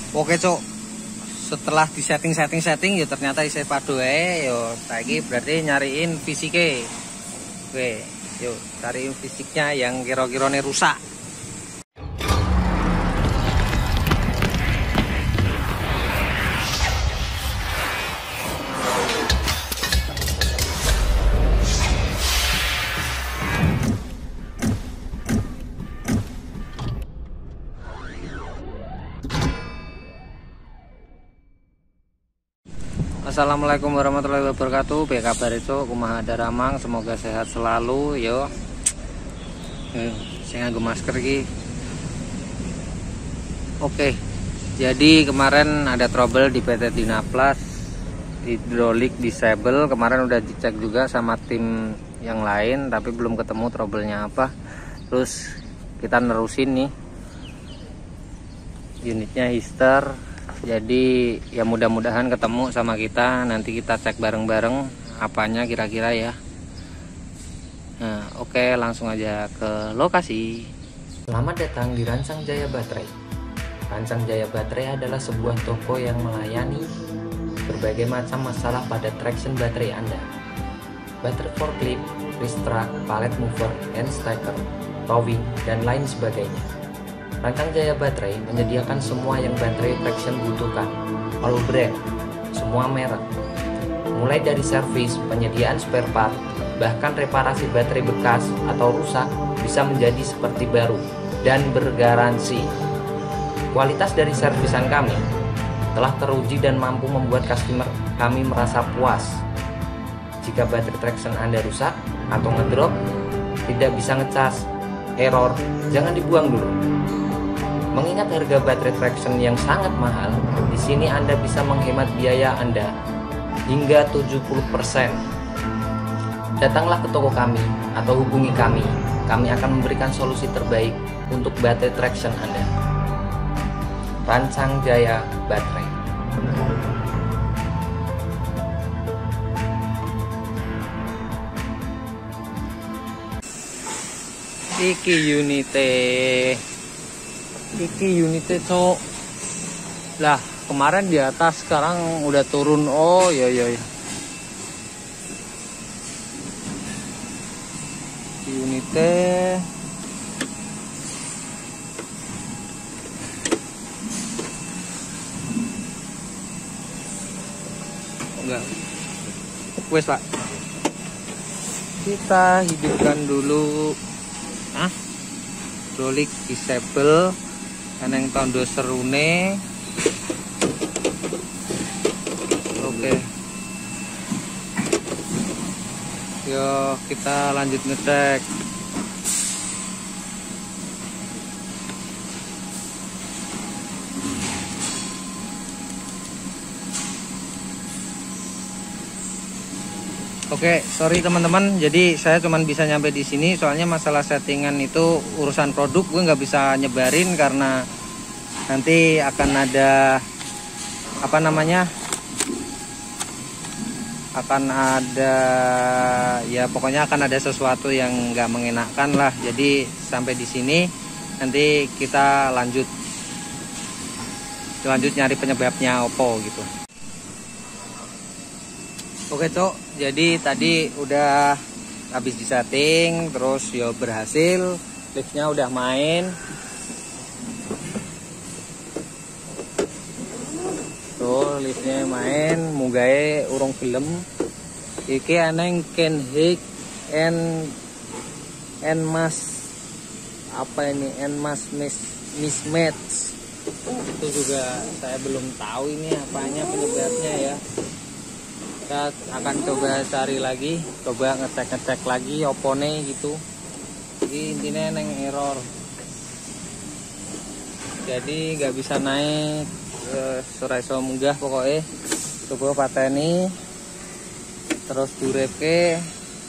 Oke cok, setelah di setting ya ternyata isih padu ae. Yo saiki berarti nyariin fisike. Oke, yuk cariin fisiknya yang kira-kirane rusak. Assalamualaikum warahmatullahi wabarakatuh. Piye kabar itu? Kumaha daramang, semoga sehat selalu yo. Saya nganggo masker iki. Oke. Jadi kemarin ada trouble di PT Dinaplas, hidrolik disable. Kemarin udah dicek juga sama tim yang lain tapi belum ketemu trouble-nya apa. Terus kita nerusin nih. Unitnya hister. Jadi ya mudah-mudahan ketemu sama kita. Nanti kita cek bareng-bareng apanya kira-kira ya. Nah oke, langsung aja ke lokasi. Selamat datang di Rancang Jaya Baterai. Rancang Jaya Baterai adalah sebuah toko yang melayani berbagai macam masalah pada traction baterai Anda. Baterai forklift, wrist track, pallet mover, hand stacker, towing, dan lain sebagainya. Rancang Jaya Baterai menyediakan semua yang baterai traction butuhkan, all brand, semua merek. Mulai dari servis, penyediaan spare part, bahkan reparasi baterai bekas atau rusak bisa menjadi seperti baru dan bergaransi. Kualitas dari servisan kami telah teruji dan mampu membuat customer kami merasa puas. Jika baterai traction Anda rusak atau ngedrop, tidak bisa ngecas, error, jangan dibuang dulu. Mengingat harga baterai traction yang sangat mahal, di sini Anda bisa menghemat biaya Anda hingga 70%. Datanglah ke toko kami atau hubungi kami. Kami akan memberikan solusi terbaik untuk baterai traction Anda. Rancang Jaya Baterai. Iki unitnya cok. Lah kemarin di atas, sekarang udah turun. Oh iya. Unitnya enggak. Wes pak, kita hidupkan dulu. Hidrolik disable, eneng tondo serune. Oke. Yo kita lanjut ngecek. Oke, sorry teman-teman. Jadi saya cuma bisa nyampe di sini. Soalnya masalah settingan itu urusan produk, gue nggak bisa nyebarin karena nanti akan ada pokoknya akan ada sesuatu yang nggak mengenakan lah. Jadi sampai di sini, nanti kita lanjut nyari penyebabnya opo gitu. Oke cok, jadi tadi udah habis disetting, terus ya berhasil, liftnya udah main. Tuh liftnya main, munggae urung film. Iki aneng Ken Hik and mas apa ini mas mismatch. Itu juga saya belum tahu ini apanya penyebabnya ya. Kita akan coba cari lagi, coba ngecek lagi opone gitu. Jadi intinya neng error, jadi nggak bisa naik, seraiso munggah pokoknya. Coba pateni terus durepke.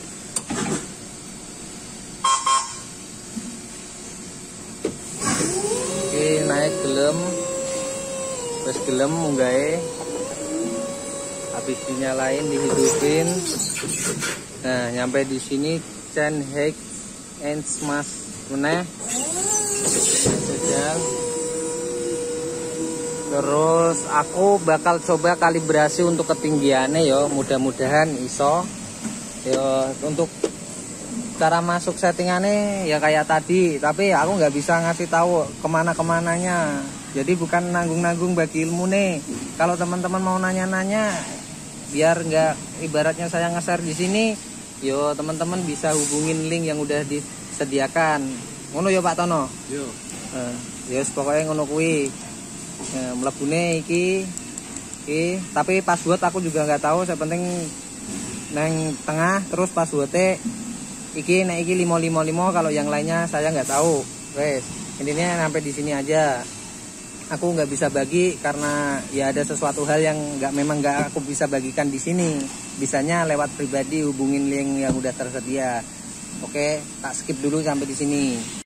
Oke, naik gelem, terus gelem munggahe. Habis dinyalain, dihidupin. Nah nyampe di sini Chen Hek and Smash meneh. Terus aku bakal coba kalibrasi untuk ketinggiannya yo, mudah-mudahan iso. Yo, untuk cara masuk settingannya ya kayak tadi, tapi aku nggak bisa ngasih tahu kemana-kemananya. Jadi bukan nanggung-nanggung bagi ilmu nih. Kalau teman-teman mau nanya-nanya, biar nggak ibaratnya saya nge-share di sini, yo teman-teman bisa hubungin link yang udah disediakan. Ngono yo Pak Tono. Yo. Ya pokoknya ngono kuwi. Mlebune iki, tapi password aku juga nggak tahu. Saya penting neng tengah, terus passwordnya iki nek iki 555, kalau yang lainnya saya nggak tahu. Wes, intinya sampai di sini aja. Aku nggak bisa bagi karena ya ada sesuatu hal yang memang nggak aku bisa bagikan di sini. Bisanya lewat pribadi, hubungin link yang udah tersedia. Oke, tak skip dulu sampai di sini.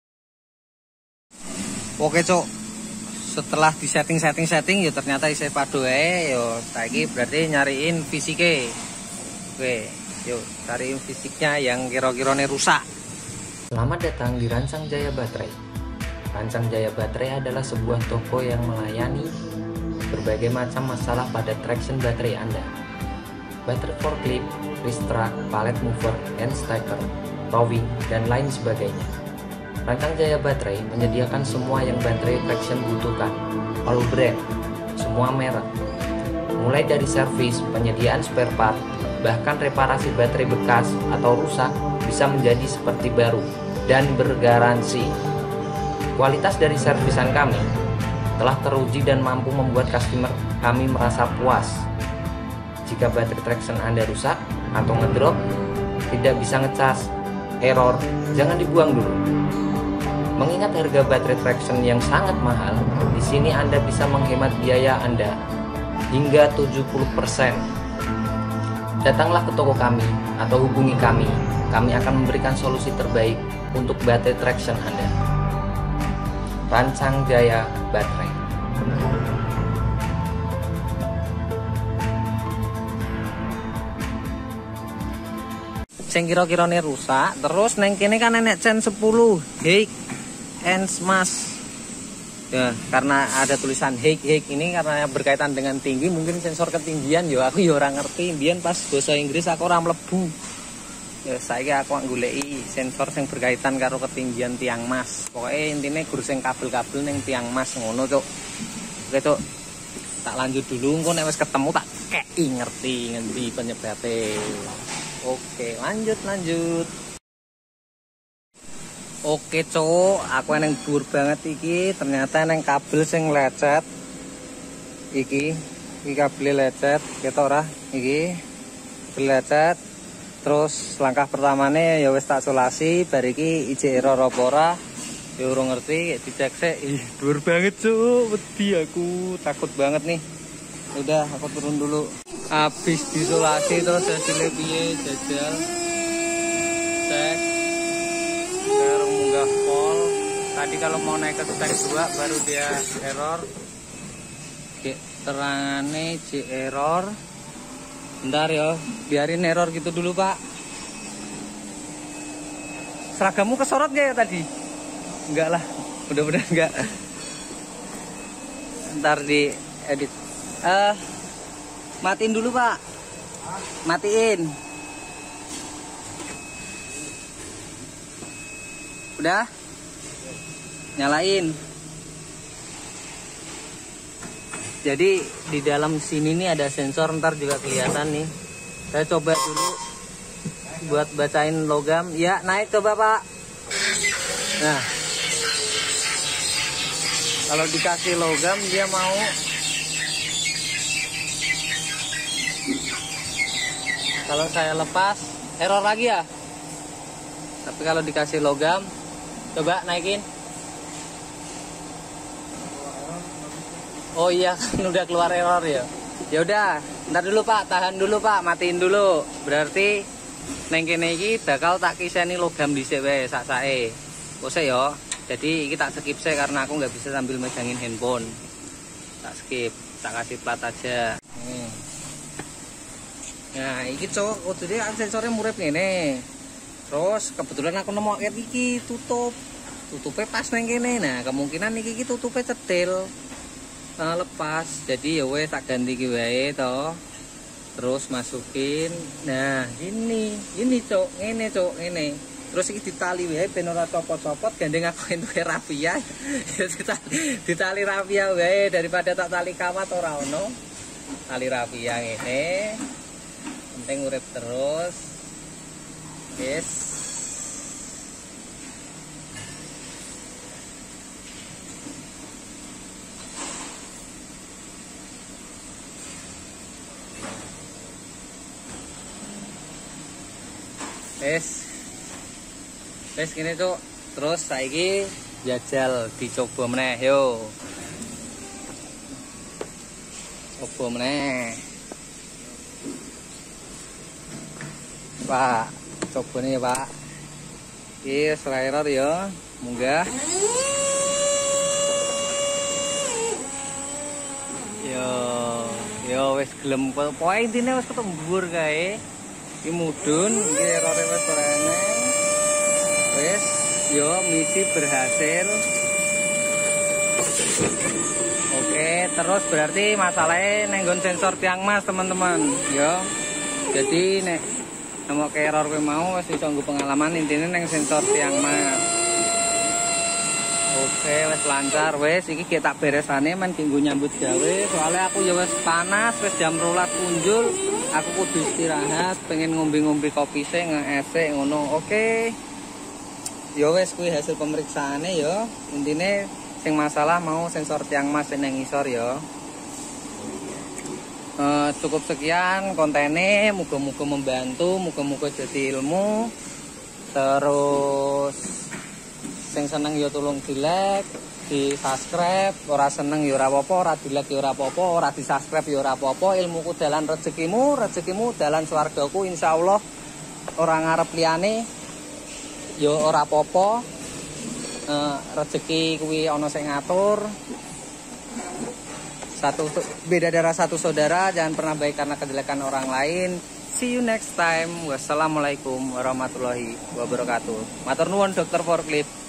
Oke, Cok. Setelah di setting ya ternyata isih padha ae yo. Saiki berarti nyariin fisike. Oke, yuk cari fisiknya yang kira-kirane rusak. Selamat datang di Rancang Jaya Baterai. Rancang Jaya Baterai adalah sebuah toko yang melayani berbagai macam masalah pada traction baterai Anda. Baterai forklift, wrist track, pallet mover, and stacker, towing, dan lain sebagainya. Rancang Jaya Baterai menyediakan semua yang baterai traction butuhkan, all brand, semua merek. Mulai dari servis, penyediaan spare part, bahkan reparasi baterai bekas atau rusak bisa menjadi seperti baru dan bergaransi. Kualitas dari servisan kami telah teruji dan mampu membuat customer kami merasa puas. Jika baterai traction Anda rusak atau ngedrop, tidak bisa ngecas, error, jangan dibuang dulu. Mengingat harga baterai traction yang sangat mahal, di sini Anda bisa menghemat biaya Anda hingga 70%. Datanglah ke toko kami atau hubungi kami. Kami akan memberikan solusi terbaik untuk baterai traction Anda. Rancang Jaya Baterai. Sing kira-kirane rusak, terus neng kene kan enek chain 10 Hake and Smash. Ya, karena ada tulisan Hake ini karena berkaitan dengan tinggi, mungkin sensor ketinggian yo aku yo ora ngerti. Mbiyen pas bahasa Inggris aku ora mlebu. Ya saiki aku goleki sensor sing berkaitan karo ketinggian tiang mas. Pokoknya intine gur sing kabel-kabel ning tiang mas ngono, Cuk. Oke, Cuk. Tak lanjut dulu, engko nek wis ketemu tak kei ngerti ngendi penyebabnya. Oke, lanjut. Oke, Cuk, aku neng dhuwur banget iki, ternyata neng kabel sing lecet. Iki kabel lecet, ketok ora? Iki kabel lecet. Terus langkah pertamane ya wis tak solasi, bar iki ijek error apa ora? Ya urung ngerti, dicek sik. Ih, dhuwur banget, Cuk. Wedi aku, takut banget nih. Udah, aku turun dulu. Habis disolasi terus hasilnya piye jajal. Cek. Sekarang munggah pol. Tadi kalau mau naik ke step 2 baru dia error. Terangane J error. Bentar ya, biarin error gitu dulu, Pak. Seragammu kesorot gak ya tadi? Enggak lah, mudah-mudahan enggak. Ntar di edit. Matiin dulu, Pak. Matiin. Udah? Nyalain. Jadi di dalam sini nih ada sensor, ntar juga kelihatan nih. Saya coba dulu buat bacain logam. Ya, naik coba, Pak. Nah, kalau dikasih logam dia mau. Kalau saya lepas error lagi ya. Tapi kalau dikasih logam, coba naikin. Oh iya, kan udah keluar error ya. Ya udah, ntar dulu Pak, tahan dulu Pak, matiin dulu. Berarti neng kene iki bakal tak kiseni logam dhisik wae sak-sake. Kok ya. Jadi iki tak skip sih karena aku nggak bisa sambil megangin handphone. Tak skip, tak kasih plat aja. Nah, iki Cuk, kudune sensornya murip ngene. Terus kebetulan aku nemu iki tutupnya pas neng kene. Nah, kemungkinan iki tutupnya cetil. lepas. Jadi ya wes tak ganti ki wae to. Terus masukin. Nah, ini cuk, ini. Terus iki ditali wae ben ora copot-copot, gandeng aku entuke rafia. Ya ditali rafia wae daripada tak tali kawat ora ono. Tali rafia ngene. Penting urip terus. Yes. Wes gini tuh. Terus saiki jajal dicoba meneh yo. Coba meneh. Pak, coba nih ya, Pak. Iki error ya. Munggah. Yo wes gelem pokoke intine wis ketembur kae. Iki mudhun, iki errore wis ora eneng. Wes, yo misi berhasil. Oke, terus berarti masalahnya nenggon sensor tiang mas teman-teman. Yo, jadi nek nemu ke error kowe mau wis iso nggo pengalaman intine neng sensor tiang mas. Oke, wes lancar wes. Iki kita beresane men kanggo nyambut gawe. Soalnya aku ya wes panas, wes jam 12 punjul. Aku kudu istirahat, pengen ngombe-ngombe kopi sih nge-esek ngono. Oke. Yo wes kuwi hasil pemeriksaane yo. Intine sing masalah mau sensor tiang mas nang ngisor yo. Cukup sekian kontennya, muga-muga membantu, muga-muga jadi ilmu. Terus sing seneng yo tulung di-like, di-subscribe, ora seneng yo ora apa-apa, ora di-like yo ora apa-apa, ora di-subscribe yo ora apa-apa. Ilmuku dalan rezekimu dalan swargaku insyaallah. Ora ngarep liyane yo ora apa-apa. Rezeki kuwi ana sing ngatur. Beda darah satu saudara, jangan pernah baik karena kejelekan orang lain. See you next time. Wassalamualaikum warahmatullahi wabarakatuh. Matur nuwun Dokter Forklift.